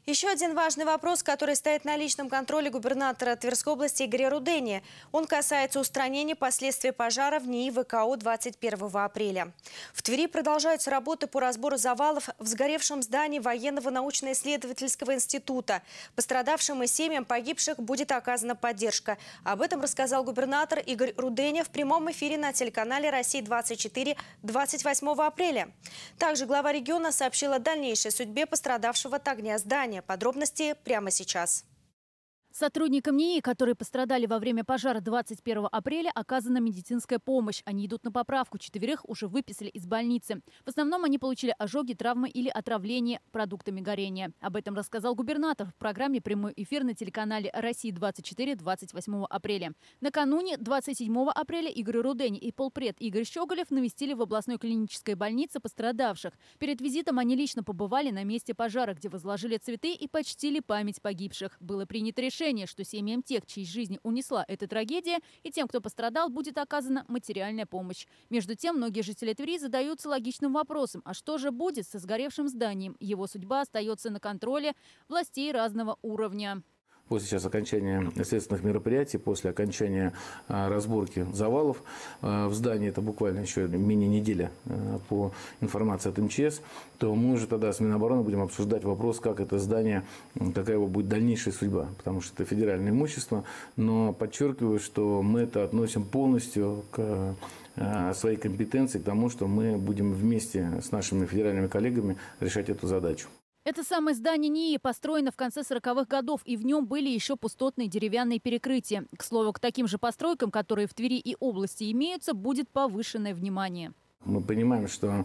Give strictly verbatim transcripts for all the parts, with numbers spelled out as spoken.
Еще один важный вопрос, который стоит на личном контроле губернатора Тверской области Игоря Рудени. Он касается устранения последствий пожара в НИИ ВКО двадцать первого апреля. В Твери продолжаются работы по разбору завалов в сгоревшем здании Военного научно-исследовательского института. Пострадавшим и семьям погибших будет оказана поддержка. Об этом рассказал губернатор Игорь Рудени в прямом эфире на телеканале «Россия двадцать четыре» двадцать восьмого апреля. Также глава региона сообщила о дальнейшей судьбе пострадавшего от огня здания. Подробности прямо сейчас. Сотрудникам НИИ, которые пострадали во время пожара двадцать первого апреля, оказана медицинская помощь. Они идут на поправку. Четверых уже выписали из больницы. В основном они получили ожоги, травмы или отравление продуктами горения. Об этом рассказал губернатор в программе «Прямой эфир» на телеканале «Россия двадцать четыре» двадцать восьмого апреля. Накануне, двадцать седьмого апреля, Игорь Рудени и полпред Игорь Щеголев навестили в областной клинической больнице пострадавших. Перед визитом они лично побывали на месте пожара, где возложили цветы и почтили память погибших. Было принято решение, что семьям тех, чьи жизни унесла эта трагедия, и тем, кто пострадал, будет оказана материальная помощь. Между тем, многие жители Твери задаются логичным вопросом: а что же будет со сгоревшим зданием? Его судьба остается на контроле властей разного уровня. После сейчас окончания следственных мероприятий, после окончания а, разборки завалов а, в здании, это буквально еще мини-неделя а, по информации от МЧС, то мы уже тогда с Минобороны будем обсуждать вопрос, как это здание, какая его будет дальнейшая судьба, потому что это федеральное имущество. Но подчеркиваю, что мы это относим полностью к а, своей компетенции, к тому, что мы будем вместе с нашими федеральными коллегами решать эту задачу. Это самое здание НИИ построено в конце сороковых годов, и в нем были еще пустотные деревянные перекрытия. К слову, к таким же постройкам, которые в Твери и области имеются, будет повышенное внимание. Мы понимаем, что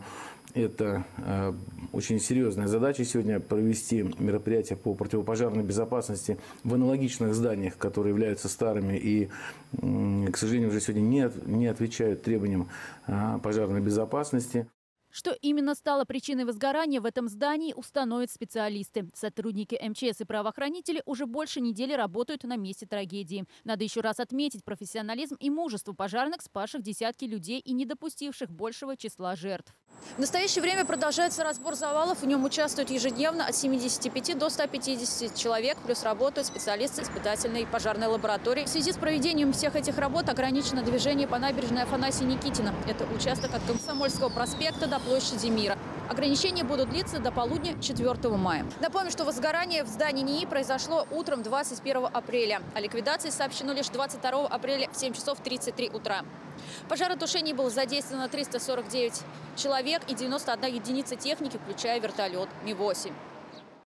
это э, очень серьезная задача сегодня провести мероприятия по противопожарной безопасности в аналогичных зданиях, которые являются старыми и, э, к сожалению, уже сегодня не, не отвечают требованиям э, пожарной безопасности. Что именно стало причиной возгорания в этом здании, установят специалисты. Сотрудники МЧС и правоохранители уже больше недели работают на месте трагедии. Надо еще раз отметить профессионализм и мужество пожарных, спасших десятки людей и не допустивших большего числа жертв. В настоящее время продолжается разбор завалов. В нем участвуют ежедневно от семидесяти пяти до ста пятидесяти человек. Плюс работают специалисты испытательной пожарной лаборатории. В связи с проведением всех этих работ ограничено движение по набережной Афанасия Никитина. Это участок от Комсомольского проспекта до площади Мира. Ограничения будут длиться до полудня четвёртого мая. Напомню, что возгорание в здании НИИ произошло утром двадцать первого апреля. О ликвидации сообщено лишь двадцать второго апреля в семь часов тридцать три утра. В пожаротушении было задействовано триста сорок девять человек и девяносто одна единица техники, включая вертолет Ми восемь.